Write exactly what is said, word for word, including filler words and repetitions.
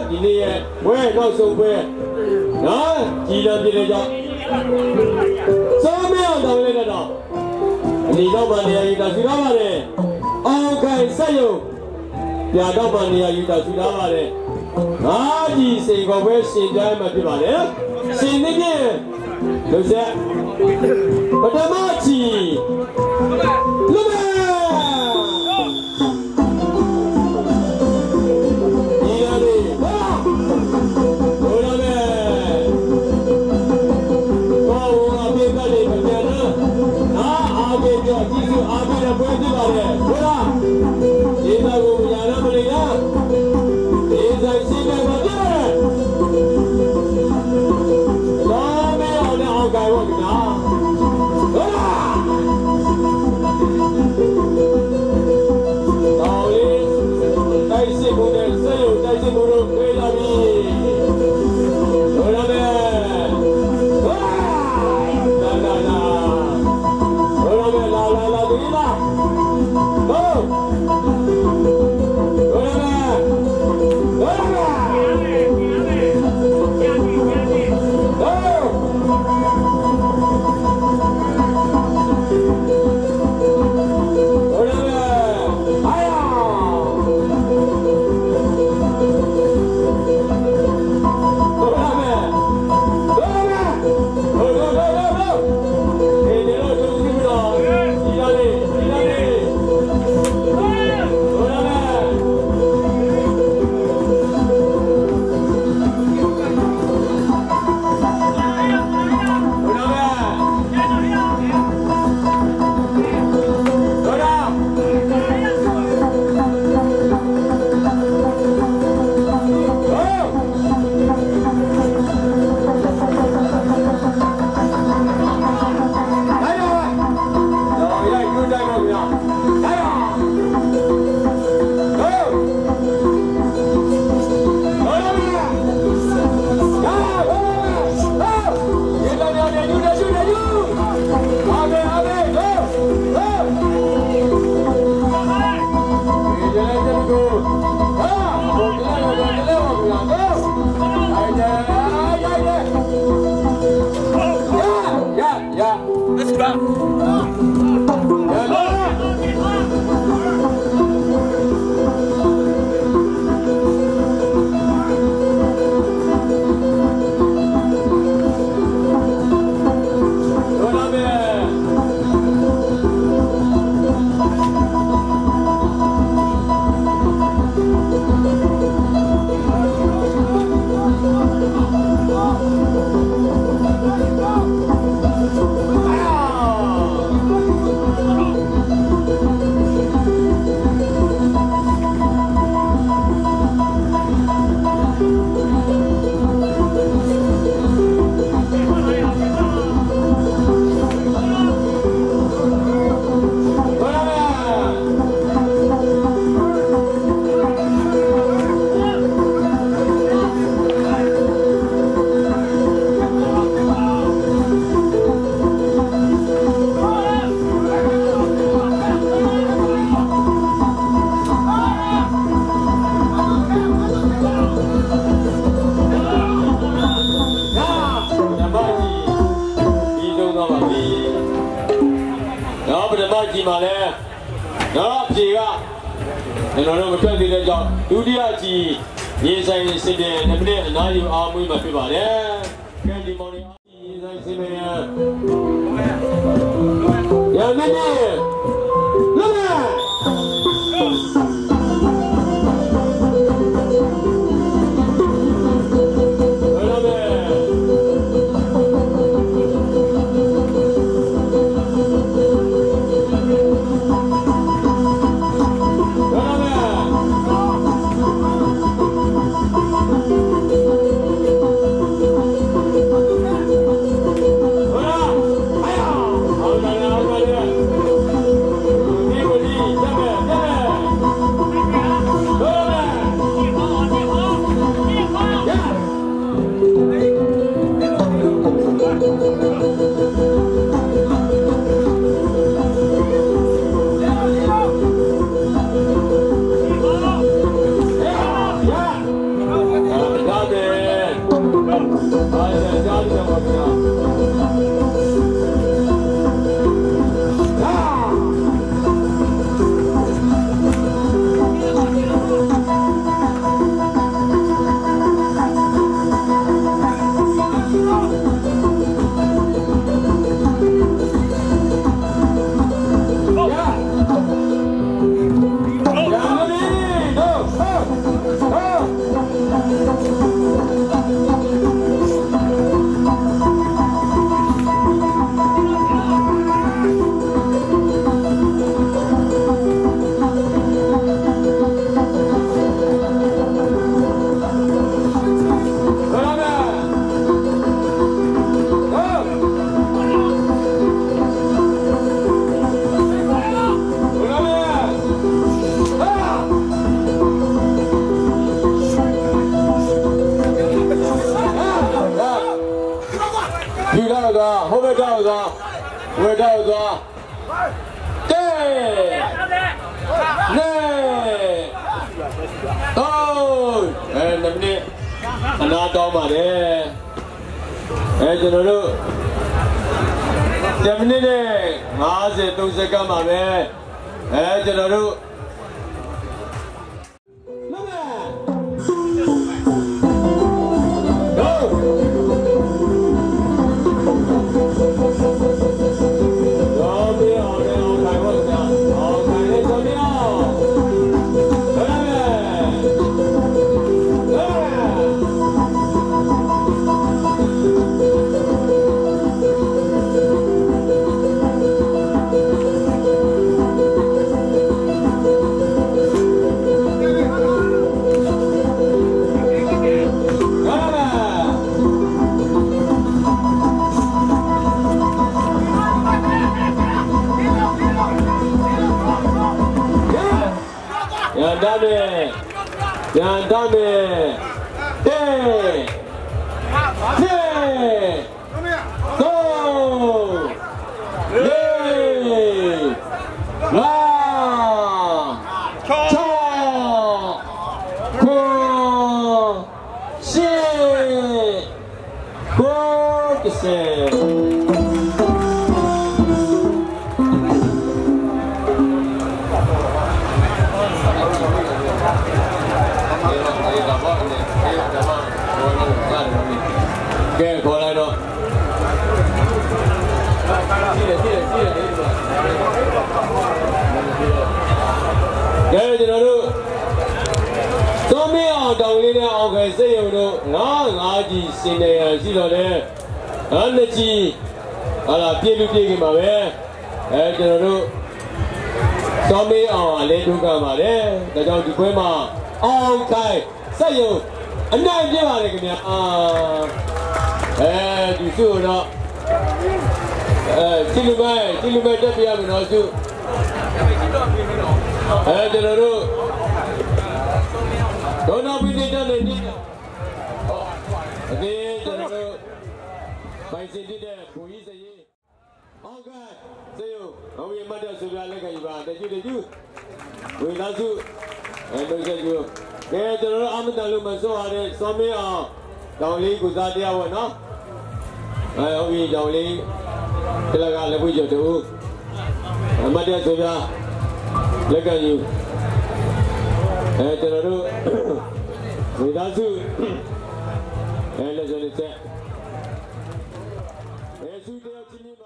ဒီနေ့ရဲ့ဝဲနောက်ဆုံးပွဲနော်ကြီးလံပြည့်တဲ့ကြောင့်စောမေအောင်တော်လေးတော့အနီတော့မှနေရာယူတာရှိထားပါတယ်အောင်ခိုင်ဆက်ရုံပြာတော့မှနေရာယူတာရှိထားပါတယ်ငါကြီးစိန်ခေါ်ပွဲရှင်ပြိုင်မှာဖြစ်ပါတယ်ရှင်နေပြည့်လို့ဆက်ပထမကြီးလူမဲဒုတိယကြီးရေဆိုင်စစ်တဲ့နှစ်မိနစ်အနားယူအားမွေးမှာဖြစ်ပါတယ်။ကဲဒီမောင်လေးရေဆိုင်စစ်မယ်ရရမင်းနဲ့လူမဲဒီထောက်သွားဝေထောက်သွားတဲနေတော့အဲနမနဲ့အနာတောင်းပါတယ်အဲကျွန်တော်တို့tenမိနစ်နဲ့fifty threeစက္ကန့်ပါပဲအဲကျွန်တော်တို့ပြန်တမ်းမယ်တဲနေသုံးလေးငါးခြောက်ခုရှစ်ကိုကစဲကဲခေါ်လိုက်တော့ရှိတယ်ရှိတယ်ရှိတယ်လေးပါကဲကျွန်တော်တို့သုံးမင်းအောင်တောင်လေးနဲ့အောင်ခဲစိတ်ရုံတို့ငါးငါးကြီးစင်နေရရှိတော့တယ်ငါးနှစ်ကြီးဟာလာပြည့်လူပြည့်ခင်ပါပဲအဲကျွန်တော်တို့သုံးမင်းအောင်အလေးဒုက္ခပါတယ်ဒါကြောင့်ဒီခွဲမှာအောင်ခိုင်စိတ်ရုံအနိုင်ပြပါလေခင်ဗျာအာအဲဒီစုတော့အဲစီလူမဲစီလူမဲတက်ပြရမယ်နော်စုအဲကျွန်တော်တို့ဒေါနာပိတိတက်နေနေโอเคကျွန်တော်တို့ပိုင်စင်တဲ့ဘူကြီးစရေးဟုတ်ကဲ့စေယဟောရင်မတ်တဲ့ဆိုပြလက်ကယူပါတကျူတကျူဝေလာစုအဲလို့ချက်ကျူကဲကျွန်တော်တို့အမတန်လို့မစိုးရတဲ့စောမင်းအောင်တောင်လေးကုစားတရားဝဲနော်အဲဟုတ်ပြီတောင်လေးတလကလက်ပွေးကျော်တူအမတ်တဲ့ဆိုပြလက်ကယူအဲကျွန်တော်တို့ဝေလာစုအဲလက်စွဲလက်ချက်အဲစုတရားချင်း